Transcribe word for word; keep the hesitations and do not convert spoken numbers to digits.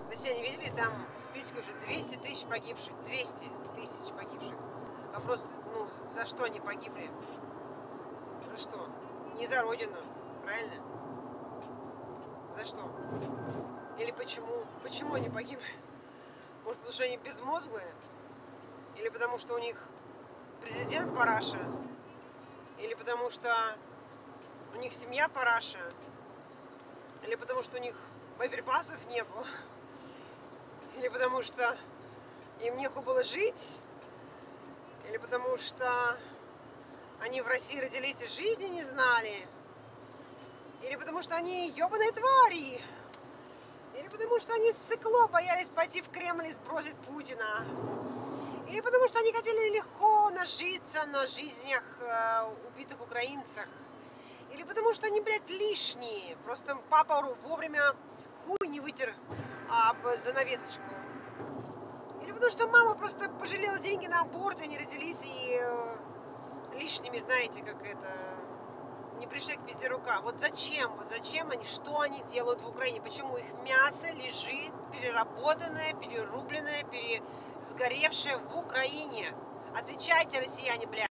Россияне видели, там в списке уже двести тысяч погибших. двести тысяч погибших. Вопрос, ну, за что они погибли? За что? Не за родину, правильно? За что? Или почему? Почему они погибли? Может, потому что они безмозглые? Или потому что у них президент параша? Или потому что у них семья параша? Или потому что у них боеприпасов не было? Или потому что им некуда было жить? Или потому что они в России родились и жизни не знали? Или потому что они ебаные твари? Или потому что они ссыкло боялись пойти в Кремль и сбросить Путина? Или потому что они хотели легко нажиться на жизнях э, убитых украинцах? Или потому что они, блядь, лишние? Просто папа вовремя хуй не вытер об занавесочку. Или потому что мама просто пожалела деньги на аборт, и они родились и э, лишними, знаете, как это, не пришли к везде рука. Вот зачем? Вот зачем они, что они делают в Украине? Почему их мясо лежит переработанное, перерубленное, пересгоревшее в Украине? Отвечайте, россияне, блядь.